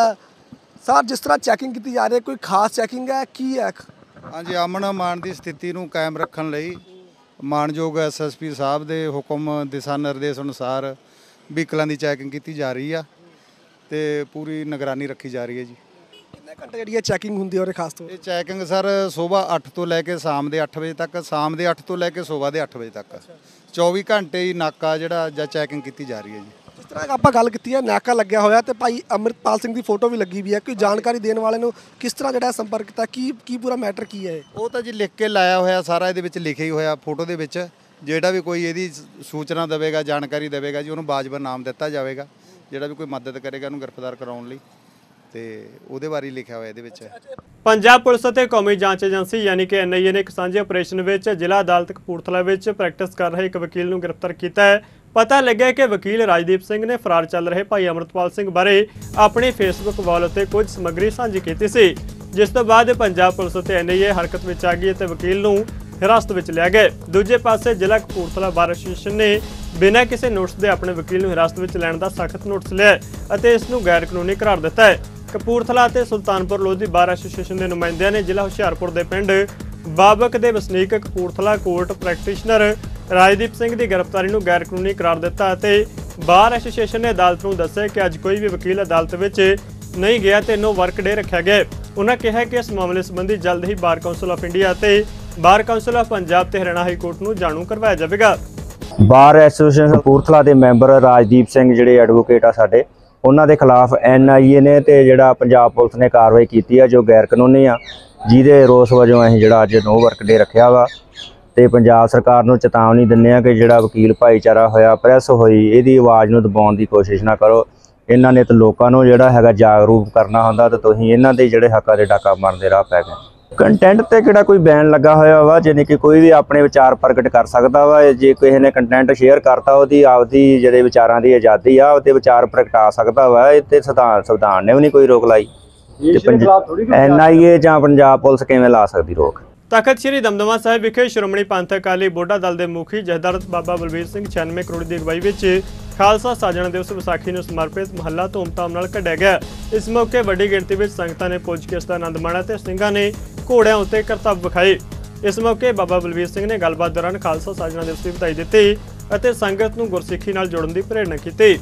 ਸਰ, ਜਿਸ ਤਰ੍ਹਾਂ ਚੈਕਿੰਗ ਕੀਤੀ ਜਾ ਰਹੀ ਹੈ, ਕੋਈ ਖਾਸ ਚੈਕਿੰਗ ਹੈ, ਕੀ ਹੈ? ਹਾਂਜੀ, ਅਮਨ ਅਮਾਨ ਦੀ ਸਥਿਤੀ ਨੂੰ ਕਾਇਮ ਰੱਖਣ ਲਈ ਮਾਨਯੋਗ ਐਸਐਸਪੀ ਸਾਹਿਬ ਦੇ ਹੁਕਮ ਦਿਸ਼ਾ ਨਿਰਦੇਸ਼ ਅਨੁਸਾਰ ਵਹੀਕਲਾਂ ਦੀ ਚੈਕਿੰਗ ਕੀਤੀ ਜਾ ਰਹੀ ਆ ਤੇ ਪੂਰੀ ਨਿਗਰਾਨੀ ਰੱਖੀ ਜਾ ਰਹੀ ਹੈ ਜੀ। ਕਿੰਨੇ ਘੰਟੇ ਜਿਹੜੀ ਹੈ ਚੈਕਿੰਗ ਹੁੰਦੀ ਹੈ ਔਰ ਖਾਸ ਤੌਰ ਇਹ ਚੈਕਿੰਗ ਸਰ ਸਵੇਰ 8 ਤੋਂ ਲੈ ਕੇ ਸ਼ਾਮ ਦੇ 8 ਵਜੇ ਤੱਕ, ਸ਼ਾਮ ਦੇ 8 ਤੋਂ ਲੈ ਕੇ ਸਵੇਰ ਦੇ 8 ਵਜੇ ਤੱਕ 24 ਘੰਟੇ ਹੀ ਨਾਕਾ ਜਿਹੜਾ ਜਾਂ ਚੈਕਿੰਗ ਕੀਤੀ ਜਾ ਰਹੀ ਹੈ ਜੀ। ਜਿਸ ਤਰ੍ਹਾਂ ਆਪਾਂ ਗੱਲ ਕੀਤੀ ਹੈ ਨਾਕਾ ਲੱਗਿਆ ਹੋਇਆ ਤੇ ਭਾਈ ਅੰਮ੍ਰਿਤਪਾਲ ਸਿੰਘ ਦੀ ਫੋਟੋ ਵੀ ਲੱਗੀ ਵੀ ਹੈ, ਕੋਈ ਜਾਣਕਾਰੀ ਦੇਣ ਵਾਲੇ ਨੂੰ ਕਿਸ ਤਰ੍ਹਾਂ ਜਿਹੜਾ ਸੰਪਰਕ ਕੀਤਾ, ਕੀ ਪੂਰਾ ਮੈਟਰ ਕੀ ਹੈ? ਉਹ ਤਾਂ ਜੀ ਲਿਖ ਕੇ ਲਾਇਆ ਹੋਇਆ ਸਾਰਾ, ਇਹਦੇ ਵਿੱਚ ਲਿਖਿਆ ਹੀ ਹੋਇਆ ਫੋਟੋ ਦੇ ਵਿੱਚ। ਜਿਹੜਾ ਵੀ ਕੋਈ ਇਹਦੀ ਸੂਚਨਾ ਦੇਵੇਗਾ, ਜਾਣਕਾਰੀ ਦੇਵੇਗਾ ਜੀ, ਉਹਨੂੰ ਵਾਜਬ ਇਨਾਮ ਦਿੱਤਾ ਜਾਵੇਗਾ। ਜਿਹੜਾ ਵੀ ਕੋਈ ਮਦਦ ਕਰੇਗਾ ਉਹਨੂੰ ਗ੍ਰਿਫਤਾਰ ਕਰਾਉਣ ਲਈ, ਤੇ ਉਹਦੇ ਬਾਰੇ ਲਿਖਿਆ ਹੋਇਆ ਇਹਦੇ ਵਿੱਚ। ਪੰਜਾਬ ਪੁਲਿਸ ਅਤੇ ਕੌਮੀ ਜਾਂਚ ਏਜੰਸੀ ਯਾਨੀ ਕਿ NIA ਨੇ ਇੱਕ ਸਾਂਝੇ ਆਪਰੇਸ਼ਨ ਵਿੱਚ ਜ਼ਿਲ੍ਹਾ ਅਦਾਲਤ ਕਪੂਰਥਲਾ ਵਿੱਚ ਪ੍ਰੈਕਟਿਸ ਕਰ ਰਹੇ ਇੱਕ ਵਕੀਲ ਨੂੰ ਗ੍ਰਿਫਤਾਰ ਕੀਤਾ ਹੈ। ਪਤਾ ਲੱਗਿਆ ਕਿ ਵਕੀਲ ਰਾਜਦੀਪ ਸਿੰਘ ਨੇ ਫਰਾਰ ਚੱਲ ਰਹੇ ਭਾਈ ਅੰਮ੍ਰਿਤਪਾਲ ਸਿੰਘ ਬਾਰੇ ਆਪਣੀ ਫੇਸਬੁੱਕ ਵਾਲ ਉੱਤੇ ਕੁਝ ਸਮੱਗਰੀ ਸਾਂਝੀ ਕੀਤੀ ਸੀ, ਜਿਸ ਤੋਂ ਬਾਅਦ ਪੰਜਾਬ ਪੁਲਿਸ ਅਤੇ NIA ਹਰਕਤ ਵਿੱਚ ਆ ਗਈ ਅਤੇ ਵਕੀਲ ਨੂੰ ਹਿਰਾਸਤ ਵਿੱਚ ਲਿਆ ਗਿਆ। ਦੂਜੇ ਪਾਸੇ ਜ਼ਿਲ੍ਹਾ ਕਪੂਰਥਲਾ ਬਾਰ ਐਸੋਸੀਏਸ਼ਨ ਨੇ ਬਿਨਾਂ ਕਿਸੇ ਨੋਟਿਸ ਦੇ ਆਪਣੇ ਵਕੀਲ ਨੂੰ ਹਿਰਾਸਤ ਵਿੱਚ ਲੈਣ ਦਾ ਸਖਤ ਨੋਟਿਸ ਲਿਆ ਅਤੇ ਇਸ ਨੂੰ ਗੈਰ ਕਾਨੂੰਨੀ ਕਰਾਰ ਦਿੱਤਾ ਹੈ। ਕਪੂਰਥਲਾ ਅਤੇ ਸੁਲਤਾਨਪੁਰ ਲੋਧੀ ਬਾਰ ਐਸੋਸੀਏਸ਼ਨ ਦੇ ਨੁਮਾਇੰਦਿਆਂ ਨੇ ਜ਼ਿਲ੍ਹਾ ਹੁਸ਼ਿਆਰਪੁਰ ਦੇ ਪਿੰਡ ਬਾਬਕ ਦੇ ਵਸਨੀਕ ਕਪੂਰਥਲਾ ਕੋਰਟ ਪ੍ਰੈਕਟੀਸ਼ਨਰ ਰਾਜਦੀਪ ਸਿੰਘ ਦੀ ਗ੍ਰਿਫਤਾਰੀ ਨੂੰ ਗੈਰ ਕਾਨੂੰਨੀ ਕਰਾਰ ਦਿੱਤਾ ਅਤੇ ਬਾਰ ਐਸੋਸੀਏਸ਼ਨ ਨੇ ਅਦਾਲਤ ਨੂੰ ਦੱਸਿਆ ਕਿ ਅੱਜ ਕੋਈ ਵੀ ਵਕੀਲ ਅਦਾਲਤ ਵਿੱਚ ਨਹੀਂ ਗਿਆ ਤੇ ਨੋ ਵਰਕ ਡੇ ਰੱਖਿਆ ਗਿਆ। ਉਹਨਾਂ ਕਿਹਾ ਕਿ ਇਸ ਮਾਮਲੇ ਸੰਬੰਧੀ ਜਲਦ ਹੀ ਬਾਰ ਕਾਉਂਸਲ ਆਫ ਇੰਡੀਆ ਅਤੇ ਬਾਰ ਕਾਉਂਸਲ ਆਫ ਪੰਜਾਬ ਤੇ ਹਰਿਆਣਾ ਹਾਈ ਕੋਰਟ ਨੂੰ ਜਾਣੂ ਕਰਵਾਇਆ ਜਾਵੇਗਾ। ਬਾਰ ਐਸੋਸੀਏਸ਼ਨ ਕਪੂਰਥਲਾ ਦੇ ਮੈਂਬਰ ਰਾਜਦੀਪ ਸਿੰਘ ਜਿਹੜੇ ਐਡਵੋਕੇਟ ਆ ਸਾਡੇ, ਉਹਨਾਂ ਦੇ ਖਿਲਾਫ NIA ਨੇ ਤੇ ਜਿਹੜਾ ਪੰਜਾਬ ਪੁਲਿਸ ਨੇ ਕਾਰਵਾਈ ਕੀਤੀ ਆ ਜੋ ਗੈਰ ਕਾਨੂੰਨੀ ਆ, ਜਿਹਦੇ ਰੋਸ ਵਜੋਂ ਅਸੀਂ ਜਿਹੜਾ ਅੱਜ ਨੋ ਵਰਕ ਡੇ ਰੱਖਿਆ ਵਾ ਤੇ ਪੰਜਾਬ ਸਰਕਾਰ ਨੂੰ ਚੇਤਾਵਨੀ ਦਿੰਦੇ ਆ ਕਿ ਜਿਹੜਾ ਵਕੀਲ ਭਾਈਚਾਰਾ ਹੋਇਆ, ਪ੍ਰੈਸ ਹੋਈ, ਇਹਦੀ ਆਵਾਜ਼ ਨੂੰ ਦਬਾਉਣ ਦੀ ਕੋਸ਼ਿਸ਼ ਨਾ ਕਰੋ। ਇਹਨਾਂ ਨੇ ਤਾਂ ਲੋਕਾਂ ਨੂੰ ਜਿਹੜਾ ਹੈਗਾ ਜਾਗਰੂਕ ਕਰਨਾ ਹੁੰਦਾ ਤੇ ਤੁਸੀਂ ਇਹਨਾਂ ਦੇ ਜਿਹੜੇ ਹੱਕਾਂ ਦੇ ਡਾਕਾ ਮਾਰਨ ਦੇ ਰਾਹ ਪੈ ਗਏ। ਕੰਟੈਂਟ ਤੇ ਕਿਹੜਾ ਕੋਈ ਬੈਨ ਲੱਗਾ ਹੋਇਆ ਵਾ, ਜਾਣੀ ਕਿ ਕੋਈ ਵੀ ਆਪਣੇ ਵਿਚਾਰ ਪ੍ਰਗਟ ਕਰ ਸਕਦਾ ਵਾ। ਜੇ ਕਿਸੇ ਨੇ ਕੰਟੈਂਟ ਸ਼ੇਅਰ ਕਰਤਾ ਉਹਦੀ ਆਪਦੀ ਜਿਹੜੇ ਵਿਚਾਰਾਂ ਦੀ ਆਜ਼ਾਦੀ ਆ, ਉਹਦੇ ਵਿਚਾਰ ਪ੍ਰਗਟਾ ਸਕਦਾ ਵਾ। ਇਹ ਤੇ ਸੰਵਿਧਾਨ ਨੇ ਵੀ ਨਹੀਂ ਕੋਈ ਰੋਕ ਲਾਈ ਤੇ NIA ਜਾਂ ਪੰਜਾਬ ਪੁਲਿਸ ਕਿਵੇਂ ਲਾ ਸਕਦੀ ਰੋਕ। ਤਖਤ ਸ੍ਰੀ ਦਮਦਮਾ ਸਾਹਿਬ ਵਿਖੇ ਸ਼੍ਰੋਮਣੀ ਪੰਥਕ ਅਕਾਲੀ ਬੋਡਾ ਦਲ ਦੇ ਮੁਖੀ ਜਥੇਦਾਰ ਬਾਬਾ ਬਲਬੀਰ ਸਿੰਘ 96 ਕਰੋੜ ਦੀ ਅਗਵਾਈ ਵਿੱਚ ਖਾਲਸਾ ਸਾਜਣਾ ਦਿਵਸ ਵਿਸਾਖੀ ਨੂੰ ਸਮਰਪਿਤ ਮਹੱਲਾ ਧੂਮਧਾਮ ਨਾਲ ਕੱਢਿਆ ਗਿਆ। ਇਸ ਮੌਕੇ ਵੱਡੀ ਗਿਣਤੀ ਵਿੱਚ ਸੰਗਤਾਂ ਨੇ ਪੁੱਜ ਕੇ ਇਸ ਦਾ ਆਨੰਦ ਮਾਣਿਆ ਤੇ ਸਿੰਘਾਂ ਨੇ ਘੋੜਿਆਂ ਉੱਤੇ ਕਰਤੱਵ ਵਿਖਾਏ। ਇਸ ਮੌਕੇ ਬਾਬਾ ਬਲਬੀਰ ਸਿੰਘ ਨੇ ਗੱਲਬਾਤ ਦੌਰਾਨ ਖਾਲਸਾ ਸਾਜਣਾ ਦਿਵਸ ਦੀ ਵਧਾਈ ਦਿੱਤੀ ਅਤੇ ਸੰਗਤ ਨੂੰ ਗੁਰਸਿੱਖੀ ਨਾਲ ਜੁੜਨ ਦੀ ਪ੍ਰੇਰਣਾ ਕੀਤੀ।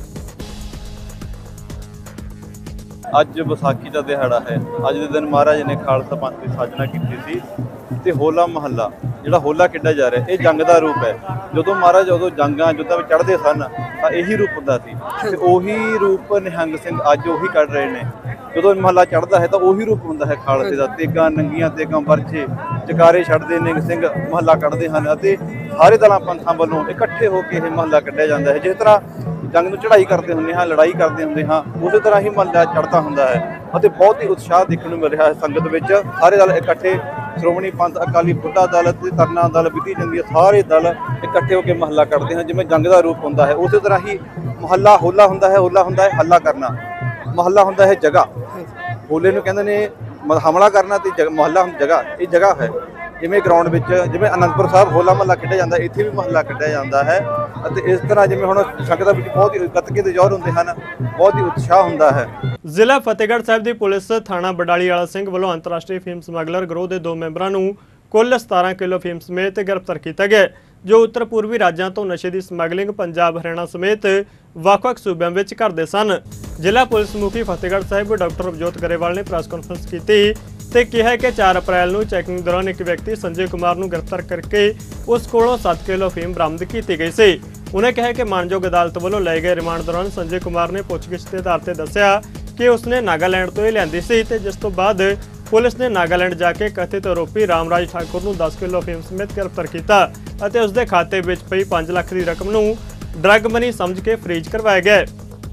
ਅੱਜ ਵਿਸਾਖੀ ਦਾ ਦਿਹਾੜਾ ਹੈ। ਅੱਜ ਦੇ ਦਿਨ ਮਹਾਰਾਜ ਨੇ ਖਾਲਸਾ ਪੰਥ ਦੀ ਸਾਜਨਾ ਕੀਤੀ ਸੀ ਤੇ ਹੋਲਾ ਮਹੱਲਾ ਜਿਹੜਾ ਹੋਲਾ ਖੇਡਿਆ ਜਾ ਰਿਹਾ, ਇਹ ਜੰਗ ਦਾ ਰੂਪ ਹੈ। ਜਦੋਂ ਮਹਾਰਾਜ ਜੰਗਾਂ ਯੁੱਧਾਂ ਵਿੱਚ ਚੜ੍ਹਦੇ ਸਨ ਤਾਂ ਇਹੀ ਰੂਪ ਹੁੰਦਾ ਸੀ ਤੇ ਉਹੀ ਰੂਪ ਨਿਹੰਗ ਸਿੰਘ ਅੱਜ ਉਹੀ ਕੱਢ ਰਹੇ ਨੇ। ਜਦੋਂ ਮਹੱਲਾ ਚੜ੍ਹਦਾ ਹੈ ਤਾਂ ਉਹੀ ਰੂਪ ਹੁੰਦਾ ਹੈ ਖਾਲਸੇ ਦਾ। ਤੇਗਾਂ ਨੰਗੀਆਂ ਤੇਗਾਂ ਵਰਛੇ ਚਕਾਰੇ ਛੱਡਦੇ ਨਿਹੰਗ ਸਿੰਘ ਮਹੱਲਾ ਕੱਢਦੇ ਹਨ ਅਤੇ ਸਾਰੇ ਦਲਾਂ ਪੰਥਾਂ ਵੱਲੋਂ ਇਕੱਠੇ ਹੋ ਕੇ ਇਹ ਮਹੱਲਾ ਕੱਢਿਆ ਜਾਂਦਾ ਹੈ। ਜਿਸ ਤਰ੍ਹਾਂ ਜੰਗ ਨੂੰ ਚੜ੍ਹਾਈ ਕਰਦੇ ਹੁੰਦੇ ਹਾਂ, ਲੜਾਈ ਕਰਦੇ ਹੁੰਦੇ ਹਾਂ, ਉਸੇ ਤਰ੍ਹਾਂ ਹੀ ਮਹੱਲਾ ਚੜ੍ਹਦਾ ਹੁੰਦਾ ਹੈ ਅਤੇ ਬਹੁਤ ਹੀ ਉਤਸ਼ਾਹ ਦੇਖਣ ਨੂੰ ਮਿਲ ਰਿਹਾ ਹੈ ਸੰਗਤ ਵਿੱਚ। ਸਾਰੇ ਦਲ ਇਕੱਠੇ, ਸ਼੍ਰੋਮਣੀ ਪੰਥ ਅਕਾਲੀ ਬੁੱਢਾ ਦਲ ਤੇ ਤਰਨਾ ਦਲ, ਵਿਧੀ ਜੰਗੀ, ਸਾਰੇ ਦਲ ਇਕੱਠੇ ਹੋ ਕੇ ਮਹੱਲਾ ਕੱਢਦੇ ਹਨ। ਜਿਵੇਂ ਜੰਗ ਦਾ ਰੂਪ ਹੁੰਦਾ ਹੈ ਉਸੇ ਤਰ੍ਹਾਂ ਹੀ ਮਹੱਲਾ ਹੋਲਾ ਹੁੰਦਾ ਹੈ। ਹੋਲਾ ਹੁੰਦਾ ਹੈ ਹੱਲਾ ਕਰਨਾ, ਮਹੱਲਾ ਹੁੰਦਾ ਹੈ ਜਗ੍ਹਾ। ਹੋਲੇ ਨੂੰ ਕਹਿੰਦੇ ਨੇ ਹਮਲਾ ਕਰਨਾ ਤੇ ਮਹੱਲਾ ਜਗ੍ਹਾ, ਇਹ ਜਗ੍ਹਾ ਹੈ। ਜਿਵੇਂ ਗਰਾਊਂਡ ਵਿੱਚ ਜਿਵੇਂ ਅਨੰਦਪੁਰ ਸਾਹਿਬ ਹੋਲਾ ਮਹੱਲਾ ਖੇਡਿਆ ਜਾਂਦਾ, ਇੱਥੇ ਵੀ ਮਹੱਲਾ ਖੇਡਿਆ ਜਾਂਦਾ ਹੈ ਅਤੇ ਇਸ ਤਰ੍ਹਾਂ ਜਿਵੇਂ ਹੁਣ ਸੰਗਤਾਂ ਵਿੱਚ ਬਹੁਤ ਹੀ ਗੱਤਕੇ ਦੇ ਜੋਰ ਹੁੰਦੇ ਹਨ, ਬਹੁਤ ਹੀ ਉਤਸ਼ਾਹ ਹੁੰਦਾ ਹੈ। ਜ਼ਿਲ੍ਹਾ ਫਤਿਹਗੜ੍ਹ ਸਾਹਿਬ ਦੀ ਪੁਲਿਸ ਥਾਣਾ ਬਡਾਲੀ ਵਾਲਾ ਸਿੰਘ ਵੱਲੋਂ ਅੰਤਰਰਾਸ਼ਟਰੀ ਫੀਮ ਸਮਗਲਰ ਗਰੋਹ ਦੇ 2 ਮੈਂਬਰਾਂ ਨੂੰ ਕੁੱਲ 17 ਕਿਲੋ ਫੀਮ ਸਮੇਤ ਗ੍ਰਿਫਤਾਰ ਕੀਤਾ ਗਿਆ, ਜੋ ਉੱਤਰ ਪੂਰਬੀ ਰਾਜਾਂ ਤੋਂ ਨਸ਼ੇ ਦੀ ਸਮਗਲਿੰਗ ਪੰਜਾਬ, ਹਰਿਆਣਾ ਸਮੇਤ ਵੱਖ-ਵੱਖ ਸੂਬਿਆਂ ਵਿੱਚ ਕਰਦੇ ਸਨ। ਜ਼ਿਲ੍ਹਾ ਪੁਲਿਸ ਮੁਖੀ ਫਤਿਹਗੜ੍ਹ ਸਾਹਿਬ ਡਾਕਟਰ ਰਵਜੋਤ ਗਰੇਵਾਲ ਨੇ ਪ੍ਰੈਸ ਕਾਨਫਰੰਸ ਕੀਤੀ ਤੇ ਕਿਹਾ ਕਿ 4 ਅਪ੍ਰੈਲ ਨੂੰ ਚੈਕਿੰਗ ਦੌਰਾਨ ਇੱਕ ਵਿਅਕਤੀ ਸੰਜੇ ਕੁਮਾਰ ਨੂੰ ਗ੍ਰਿਫਤਾਰ ਕਰਕੇ ਉਸ ਕੋਲੋਂ 7 ਕਿਲੋ ਫੀਮ ਬਰਾਮਦ ਕੀਤੀ ਗਈ ਸੀ। ਉਹਨੇ ਕਿਹਾ ਕਿ ਮਾਨਯੋਗ ਅਦਾਲਤ ਵੱਲੋਂ ਲਏ ਗਏ ਰਿਮਾਂਡ ਦੌਰਾਨ ਸੰਜੇ ਕੁਮਾਰ ਨੇ ਪੁੱਛਗਿੱਛ ਦੇ ਆਧਾਰ ਤੇ ਦੱਸਿਆ ਕਿ ਉਸਨੇ ਨਾਗਾਲੈਂਡ ਤੋਂ ਇਹ ਲਿਆਂਦੀ ਸੀ ਤੇ ਜਿਸ ਤੋਂ ਬਾਅਦ ਪੁਲਿਸ ਨੇ ਨਾਗਾਲੈਂਡ ਜਾ ਕੇ ਕਥਿਤ ਆਰੋਪੀ ਰਾਮਰਾਜ ਠਾਕੁਰ ਨੂੰ 10 ਕਿਲੋ ਫੀਮ ਸਮੇਤ ਗ੍ਰਿਫਤਾਰ ਕੀਤਾ ਅਤੇ ਉਸਦੇ ਖਾਤੇ ਵਿੱਚ ਪਈ 5 ਲੱਖ ਦੀ ਰਕਮ ਨੂੰ ਡਰੱਗ ਮਨੀ ਸਮਝ ਕੇ ਫ੍ਰੀਜ਼ ਕਰਵਾਇਆ ਗਿਆ।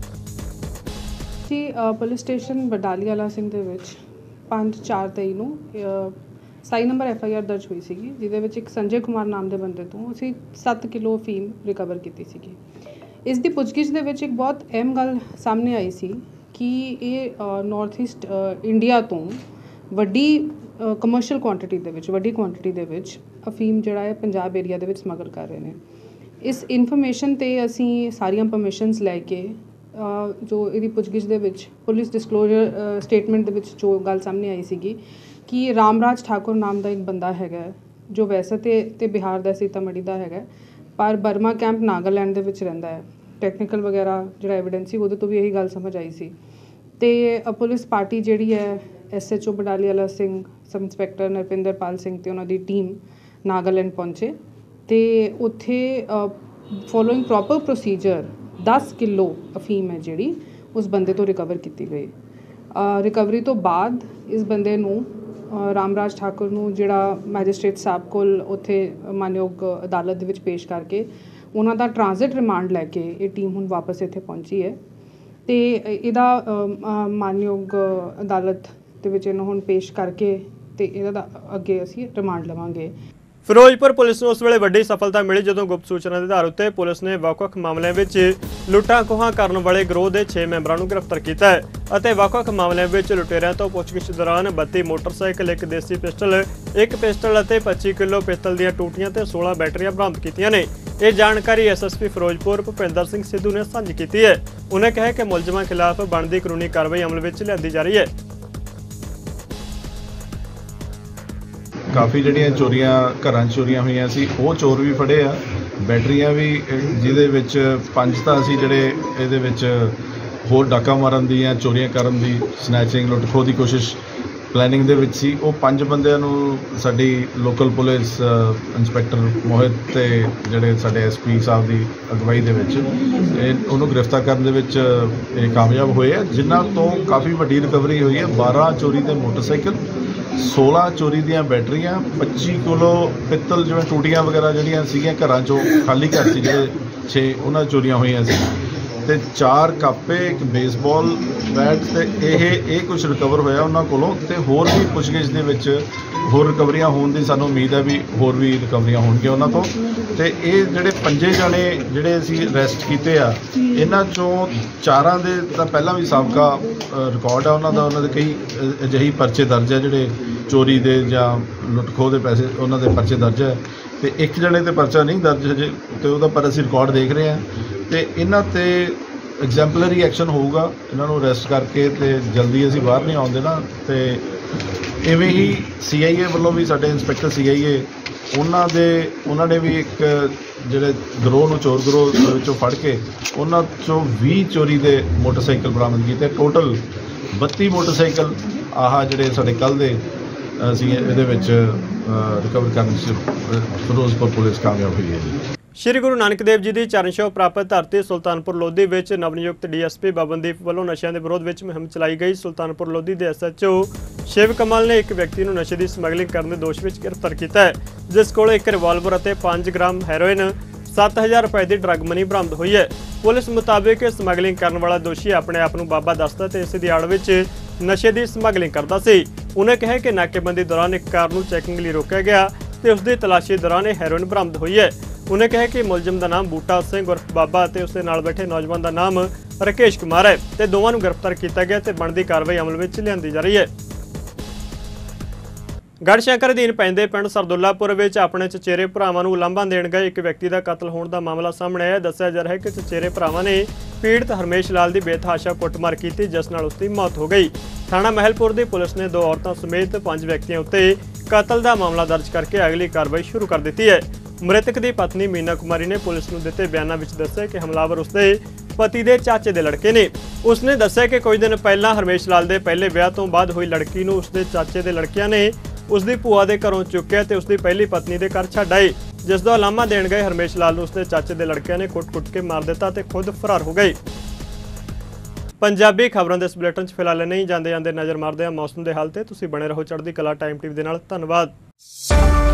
ਜੀ ਪੁਲਿਸ ਸਟੇਸ਼ਨ ਬਡਾਲੀ ਵਾਲਾ ਸਿੰਘ ਦੇ ਵਿੱਚ 5/4/23 ਨੂੰ 27 ਨੰਬਰ FIR ਦਰਜ ਹੋਈ ਸੀਗੀ, ਜਿਹਦੇ ਵਿੱਚ ਇੱਕ ਸੰਜੇ ਕੁਮਾਰ ਨਾਮ ਦੇ ਬੰਦੇ ਤੋਂ ਅਸੀਂ 7 ਕਿਲੋ ਫੀਮ ਰਿਕਵਰ ਕੀਤੀ ਸੀਗੀ। ਇਸ ਦੀ ਪੁੱਛਗਿੱਛ ਦੇ ਵਿੱਚ ਇੱਕ ਬਹੁਤ ਅਹਿਮ ਗੱਲ ਸਾਹਮਣੇ ਆਈ ਸੀ ਕਿ ਇਹ ਨਾਰਥ ਈਸਟ ਇੰਡੀਆ ਤੋਂ ਵੱਡੀ ਕਮਰਸ਼ੀਅਲ ਕੁਆਂਟੀਟੀ ਦੇ ਵਿੱਚ ਅਫੀਮ ਜਿਹੜਾ ਹੈ ਪੰਜਾਬ ਏਰੀਆ ਦੇ ਵਿੱਚ ਸਮਗਲ ਕਰ ਰਹੇ ਨੇ। ਇਸ ਇਨਫੋਰਮੇਸ਼ਨ ਤੇ ਅਸੀਂ ਸਾਰੀਆਂ ਪਰਮਿਸ਼ਨਸ ਲੈ ਕੇ ਜੋ ਇਹਦੀ ਪੁੱਛਗਿੱਛ ਦੇ ਵਿੱਚ ਪੁਲਿਸ ਡਿਸਕਲੋਜ਼ਰ ਸਟੇਟਮੈਂਟ ਦੇ ਵਿੱਚ ਜੋ ਗੱਲ ਸਾਹਮਣੇ ਆਈ ਸੀਗੀ ਕਿ ਰਾਮਰਾਜ ਠਾਕੁਰ ਨਾਮ ਦਾ ਇੱਕ ਬੰਦਾ ਹੈਗਾ ਜੋ ਵੈਸੇ ਤੇ ਬਿਹਾਰ ਦਾ ਸੀਤਾਮੜੀ ਦਾ ਹੈਗਾ, ਪਰ ਬਰਮਾ ਕੈਂਪ ਨਾਗਾਲੈਂਡ ਦੇ ਵਿੱਚ ਰਹਿੰਦਾ ਹੈ। ਟੈਕਨੀਕਲ ਵਗੈਰਾ ਜਿਹੜਾ ਐਵੀਡੈਂਸ ਸੀ ਉਹਦੇ ਤੋਂ ਵੀ ਇਹੀ ਗੱਲ ਸਮਝ ਆਈ ਸੀ ਤੇ ਪੁਲਿਸ ਪਾਰਟੀ ਜਿਹੜੀ ਹੈ SHO Badali Wala Singh, sub inspector Narpinderpal Singh ਤੇ ਉਹਨਾਂ ਦੀ ਟੀਮ ਨਾਗਾਲੈਂਡ ਪਹੁੰਚੇ ਤੇ ਉੱਥੇ ਫੋਲੋਇੰਗ ਪ੍ਰੋਪਰ ਪ੍ਰੋਸੀਜਰ 10 ਕਿਲੋ ਅਫੀਮ ਹੈ ਜਿਹੜੀ ਉਸ ਬੰਦੇ ਤੋਂ ਰਿਕਵਰ ਕੀਤੀ ਗਈ। ਰਿਕਵਰੀ ਤੋਂ ਬਾਅਦ ਇਸ ਬੰਦੇ ਨੂੰ ਰਾਮਰਾਜ ਠਾਕੁਰ ਨੂੰ ਜਿਹੜਾ ਮੈਜਿਸਟ੍ਰੇਟ ਸਾਹਿਬ ਕੋਲ ਉੱਥੇ ਮਾਨਯੋਗ ਅਦਾਲਤ ਦੇ ਵਿੱਚ ਪੇਸ਼ ਕਰਕੇ ਉਹਨਾਂ ਦਾ ਟ੍ਰਾਂਜ਼ਿਟ ਰਿਮਾਂਡ ਲੈ ਕੇ ਇਹ ਟੀਮ ਹੁਣ ਵਾਪਸ ਇੱਥੇ ਪਹੁੰਚੀ ਹੈ ਤੇ ਇਹਦਾ ਮਾਨਯੋਗ ਅਦਾਲਤ ਦੇ ਵਿੱਚ ਇਹਨੂੰ ਹੁਣ ਪੇਸ਼ ਕਰਕੇ ਤੇ ਇਹਦਾ ਅੱਗੇ ਅਸੀਂ ਰਿਮਾਂਡ ਲਵਾਂਗੇ। ਫਿਰੋਜ਼ਪੁਰ ਪੁਲਿਸ ਨੂੰ ਉਸ ਵੇਲੇ ਵੱਡੀ ਸਫਲਤਾ ਮਿਲੀ ਜਦੋਂ ਗੁਪਤ ਸੂਚਨਾ ਦੇ ਆਧਾਰ ਉੱਤੇ ਪੁਲਿਸ ਨੇ ਵੱਖ-ਵੱਖ ਮਾਮਲਿਆਂ ਵਿੱਚ ਲੁੱਟਾਂ ਖੋਹਾਂ ਕਰਨ ਵਾਲੇ ਗਰੋਹ ਦੇ 6 ਮੈਂਬਰਾਂ ਨੂੰ ਗ੍ਰਿਫਤਾਰ ਕੀਤਾ ਹੈ ਅਤੇ ਵੱਖ-ਵੱਖ ਮਾਮਲਿਆਂ ਵਿੱਚ ਲੁਟੇਰਿਆਂ ਤੋਂ ਪੁੱਛਗਿੱਛ ਦੌਰਾਨ 32 ਮੋਟਰਸਾਈਕਲ, 1 ਦੇਸੀ ਪਿਸਟਲ, 1 ਪਿਸਟਲ ਅਤੇ 25 ਕਿਲੋ ਪਿਸਤਲ ਦੀਆਂ ਟੂਟੀਆਂ ਤੇ 16 ਬੈਟਰੀਆਂ ਬਰਾਮਦ ਕੀਤੀਆਂ ਨੇ। ਇਹ ਜਾਣਕਾਰੀ SSP ਫਿਰੋਜ਼ਪੁਰ ਭੁਪਿੰਦਰ ਸਿੰਘ ਸਿੱਧੂ ਨੇ ਸਾਂਝੀ ਕੀਤੀ ਹੈ। ਉਹਨੇ ਕਿਹਾ ਕਿ ਮੁਲਜ਼ਮਾਂ ਖਿਲਾਫ ਬਣਦੀ ਕਾਨੂੰਨੀ ਕਾਰਵਾਈ ਅਮਲ ਵਿੱਚ ਲਿਆਂਦੀ ਜਾ ਰਹੀ ਹੈ। ਕਾਫੀ ਜਿਹੜੀਆਂ ਚੋਰੀਆਂ ਘਰਾਂ 'ਚ ਚੋਰੀਆਂ ਹੋਈਆਂ ਸੀ ਉਹ ਚੋਰ ਵੀ ਫੜੇ ਆ ਬੈਟਰੀਆਂ ਵੀ ਜਿਹਦੇ ਵਿੱਚ 5 ਤਾਂ ਅਸੀਂ ਜਿਹੜੇ ਇਹਦੇ ਵਿੱਚ ਹੋਰ ਡਾਕਾ ਮਾਰਨ ਦੀ ਜਾਂ ਚੋਰੀਆਂ ਕਰਨ ਦੀ ਸਨੈਚਿੰਗ ਲੁੱਟ ਖੋਹ ਦੀ ਕੋਸ਼ਿਸ਼ ਪਲੈਨਿੰਗ ਦੇ ਵਿੱਚ ਸੀ। ਉਹ 5 ਬੰਦਿਆਂ ਨੂੰ ਸਾਡੀ ਲੋਕਲ ਪੁਲਿਸ ਇੰਸਪੈਕਟਰ ਮੋਹਿਤ ਤੇ ਜਿਹੜੇ ਸਾਡੇ ਐਸਪੀ ਸਾਹਿਬ ਦੀ ਅਗਵਾਈ ਦੇ ਵਿੱਚ ਉਹਨੂੰ ਗ੍ਰਿਫਤਾਰ ਕਰਨ ਦੇ ਵਿੱਚ ਇਹ ਕਾਮਯਾਬ ਹੋਏ ਆ, ਜਿਨ੍ਹਾਂ ਤੋਂ ਕਾਫੀ ਵੱਡੀ ਰਿਕਵਰੀ ਹੋਈ ਹੈ। 12 ਚੋਰੀ ਦੇ ਮੋਟਰਸਾਈਕਲ, 16 ਚੋਰੀ ਦੀਆਂ ਬੈਟਰੀਆਂ, 25 ਕਿਲੋ ਪਿੱਤਲ ਜਿਵੇਂ ਟੂਟੀਆਂ ਵਗੈਰਾ ਜਿਹੜੀਆਂ ਸੀਗੀਆਂ ਘਰਾਂ 'ਚੋਂ ਖਾਲੀ ਘਰ ਸੀ ਜਿਹੜੇ 6 ਉਹਨਾਂ ਚੋਰੀਆਂ ਹੋਈਆਂ ਸੀ, ਤੇ 4 ਕਾਪੇ, ਇੱਕ ਬੇਸਬਾਲ ਬੈਟ ਤੇ ਇਹ ਕੁਝ ਰਿਕਵਰ ਹੋਇਆ ਉਹਨਾਂ ਕੋਲੋਂ। ਤੇ ਹੋਰ ਵੀ ਪੁੱਛਗਿੱਛ ਦੇ ਵਿੱਚ ਹੋਰ ਰਿਕਵਰੀਆਂ ਹੋਣ ਦੀ ਸਾਨੂੰ ਉਮੀਦ ਹੈ ਵੀ ਹੋਰ ਵੀ ਰਿਕਵਰੀਆਂ ਹੋਣਗੀਆਂ ਉਹਨਾਂ ਤੋਂ। ਤੇ ਇਹ ਜਿਹੜੇ 5 ਜਾਣੇ ਜਿਹੜੇ ਅਸੀਂ ਅਰੈਸਟ ਕੀਤੇ ਆ, ਇਹਨਾਂ 'ਚੋਂ 4 ਦੇ ਤਾਂ ਪਹਿਲਾਂ ਵੀ ਸਾਬਕਾ ਰਿਕਾਰਡ ਆ ਉਹਨਾਂ ਦਾ, ਉਹਨਾਂ ਦੇ ਕਈ ਅਜਿਹੀ ਪਰਚੇ ਦਰਜ ਹੈ ਜਿਹੜੇ ਚੋਰੀ ਦੇ ਜਾਂ ਲੁੱਟ ਖੋਹ ਦੇ ਪੈਸੇ ਉਹਨਾਂ ਦੇ ਪਰਚੇ ਦਰਜ ਹੈ, ਤੇ ਇੱਕ ਜਣੇ ਤੇ ਪਰਚਾ ਨਹੀਂ ਦਰਜ ਹਜੇ, ਤੇ ਉਹਦਾ ਪਰ ਅਸੀਂ ਰਿਕਾਰਡ ਦੇਖ ਰਹੇ ਹਾਂ। ਤੇ ਇਹਨਾਂ ਤੇ ਐਗਜ਼ੈਂਪਲਰੀ ਐਕਸ਼ਨ ਹੋਊਗਾ, ਇਹਨਾਂ ਨੂੰ ਅਰੈਸਟ ਕਰਕੇ ਤੇ ਜਲਦੀ ਅਸੀਂ ਬਾਹਰ ਨਹੀਂ ਆਉਣ ਦੇਣਾ। ਤੇ ਇਵੇਂ ਹੀ CIA ਵੱਲੋਂ ਵੀ ਸਾਡੇ ਇੰਸਪੈਕਟਰ CIA ਉਹਨਾਂ ਨੇ ਵੀ ਇੱਕ ਜਿਹੜੇ ਗਰੋਹ ਨੂੰ ਚੋਰ ਗਰੋਹ ਵਿੱਚੋਂ ਫੜ ਕੇ ਉਹਨਾਂ 'ਚੋਂ 20 ਚੋਰੀ ਦੇ ਮੋਟਰਸਾਈਕਲ ਬਰਾਮਦ ਕੀਤੇ। ਟੋਟਲ 32 ਮੋਟਰਸਾਈਕਲ ਆਹ ਜਿਹੜੇ ਸਾਡੇ ਕੱਲ੍ਹ ਦੇ ਅਸੀਂ ਇਹਦੇ ਵਿੱਚ ਰਿਕਵਰ ਕਰਨ 'ਚ ਫਿਰੋਜ਼ਪੁਰ ਪੁਲਿਸ ਕਾਮਯਾਬ ਹੋਈ ਹੈ ਜੀ। ਸ਼੍ਰੀ ਗੁਰੂ ਨਾਨਕ ਦੇਵ ਜੀ ਦੀ ਚਰਨ ਛੋਹ ਪ੍ਰਾਪਤ ਧਰਤੀ ਸੁਲਤਾਨਪੁਰ ਲੋਧੀ ਵਿੱਚ ਨਵਨਿਯੁਕਤ DSP ਬਬਨਦੀਪ ਵੱਲੋਂ ਨਸ਼ਿਆਂ ਦੇ ਵਿਰੋਧ ਵਿੱਚ ਮੁਹਿੰਮ ਚਲਾਈ ਗਈ। ਸੁਲਤਾਨਪੁਰ ਲੋਧੀ ਦੇ SHO ਸ਼ਿਵ ਕਮਲ ਨੇ ਇੱਕ ਵਿਅਕਤੀ ਨੂੰ ਨਸ਼ੇ ਦੀ ਸਮਗਲਿੰਗ ਕਰਨ ਦੇ ਦੋਸ਼ ਵਿੱਚ ਗ੍ਰਿਫਤਾਰ ਕੀਤਾ ਹੈ, ਜਿਸ ਕੋਲ ਇੱਕ ਰਿਵਾਲਵਰ ਅਤੇ 5 ਗ੍ਰਾਮ ਹੈਰੋਇਨ 7000 ਰੁਪਏ ਦੀ ਡਰੱਗ ਮਨੀ ਬਰਾਮਦ ਹੋਈ ਹੈ। ਪੁਲਿਸ ਮੁਤਾਬਿਕ ਸਮਗਲਿੰਗ ਕਰਨ ਵਾਲਾ ਦੋਸ਼ੀ ਆਪਣੇ ਆਪ ਨੂੰ ਬਾਬਾ ਦੱਸਦਾ ਤੇ ਇਸ ਦੀ ਆੜ ਵਿੱਚ ਨਸ਼ੇ ਦੀ ਸਮਗਲਿੰਗ ਕਰਦਾ ਸੀ। ਉਹਨੇ ਕਿਹਾ ਕਿ ਨਾਕੇਬੰਦੀ ਦੌਰਾਨ ਇੱਕ ਕਾਰ ਨੂੰ ਚੈਕਿੰਗ ਲਈ ਰੋਕਿਆ ਗਿਆ ਤੇ ਉਸ ਦੀ ਤਲਾਸ਼ੀ ਦੌਰਾਨ ਇਹ ਹੈਰੋਇਨ ਬਰਾਮਦ ਹੋਈ ਹੈ। ਉਹਨੇ ਕਿਹਾ ਕਿ ਮੁਲਜ਼ਮ ਦਾ ਨਾਮ ਬੂਟਾ ਸਿੰਘ ਉਰਫ ਬਾਬਾ ਅਤੇ ਉਸ ਦੇ ਨਾਲ ਬੈਠੇ ਨੌਜਵਾਨ ਦਾ ਨਾਮ ਰਕੇਸ਼ ਕੁਮਾਰ ਹੈ ਤੇ ਦੋਵਾਂ ਨੂੰ ਗ੍ਰਿਫਤਾਰ ਕੀਤਾ ਗਿਆ ਤੇ ਬਣਦੀ ਕਾਰਵਾਈ ਅਮਲ ਵਿੱਚ ਲਿਆਂਦੀ ਜਾ ਰਹੀ ਹੈ। ਗੜ੍ਹਸ਼ੰਕਰ ਅਧੀਨ ਪੈਂਦੇ ਪਿੰਡ ਸਰਦੁੱਲਾਪੁਰ ਵਿੱਚ ਆਪਣੇ ਚਚੇਰੇ ਭਰਾਵਾਂ ਨੂੰ ਉਲਾਂਭਾ ਦੇਣ ਗਏ ਇੱਕ ਵਿਅਕਤੀ ਦਾ ਕਤਲ ਹੋਣ ਦਾ ਮਾਮਲਾ ਸਾਹਮਣੇ ਆਇਆ। ਦੱਸਿਆ ਜਾ ਰਿਹਾ ਹੈ ਕਿ ਚਚੇਰੇ ਭਰਾਵਾਂ ਨੇ ਪੀੜਤ ਹਰਮੇਸ਼ ਲਾਲ ਦੀ ਬੇਤਹਾਸ਼ਾ ਕੁੱਟਮਾਰ ਕੀਤੀ, ਜਿਸ ਨਾਲ ਉਸ ਦੀ ਮੌਤ ਹੋ ਗਈ। ਥਾਣਾ ਮਹਿਲਪੁਰ ਦੀ ਪੁਲਿਸ ਨੇ 2 ਔਰਤਾਂ ਸਮੇਤ 5 ਵਿਅਕਤੀਆਂ ਉੱਤੇ ਕਤਲ ਦਾ ਮਾਮਲਾ ਦਰਜ ਕਰਕੇ ਅਗਲੀ ਕਾਰਵਾਈ ਸ਼ੁਰੂ ਕਰ ਦਿੱਤੀ ਹੈ। ਮ੍ਰਿਤਕ ਦੀ ਪਤਨੀ ਮੀਨਾ ਕੁਮਾਰੀ ਨੇ ਪੁਲਿਸ ਨੂੰ ਦਿੱਤੇ ਬਿਆਨਾਂ ਵਿੱਚ ਦੱਸਿਆ ਕਿ ਹਮਲਾਵਰ ਉਸਦੇ ਪਤੀ ਦੇ ਚਾਚੇ ਦੇ ਲੜਕੇ ਨੇ। ਉਸਨੇ ਦੱਸਿਆ ਕਿ ਕੁਝ ਦਿਨ ਪਹਿਲਾਂ ਹਰਮੇਸ਼ ਲਾਲ ਦੇ ਪਹਿਲੇ ਵਿਆਹ ਤੋਂ ਬਾਅਦ ਹੋਈ ਲੜਕੀ ਨੂੰ ਉਸਦੇ ਚਾਚੇ ਦੇ ਲੜਕਿਆਂ ਨੇ ਉਸਦੀ ਭੂਆ ਦੇ ਘਰੋਂ ਚੁੱਕਿਆ ਤੇ ਉਸਦੀ ਪਹਿਲੀ ਪਤਨੀ ਦੇ ਘਰ ਛੱਡ ਆਏ, ਜਿਸ ਦਾ ਉਲਾਂਭਾ ਦੇਣ ਗਏ ਹਰਮੇਸ਼ ਲਾਲ ਨੂੰ ਉਸਦੇ ਚਾਚੇ ਦੇ ਲੜਕਿਆਂ ਨੇ ਕੁੱਟ-ਕੁੱਟ ਕੇ ਮਾਰ ਦਿੱਤਾ ਤੇ ਖੁਦ ਫਰਾਰ ਹੋ ਗਏ। ਪੰਜਾਬੀ ਖਬਰਾਂ ਦੇ ਇਸ ਬੁਲੇਟਿਨ 'ਚ ਫਿਲਹਾਲ ਨਹੀਂ ਜਾਂਦੇ ਨਜ਼ਰ ਮਾਰਦੇ ਹਾਂ ਮੌਸਮ ਦੇ ਹਾਲ ਤੇ। ਤੁਸੀਂ ਬਣੇ ਰਹੋ ਚੜ੍ਹਦੀ ਕਲਾ ਟਾਈਮ TV ਦੇ ਨਾਲ। ਧੰਨਵਾਦ।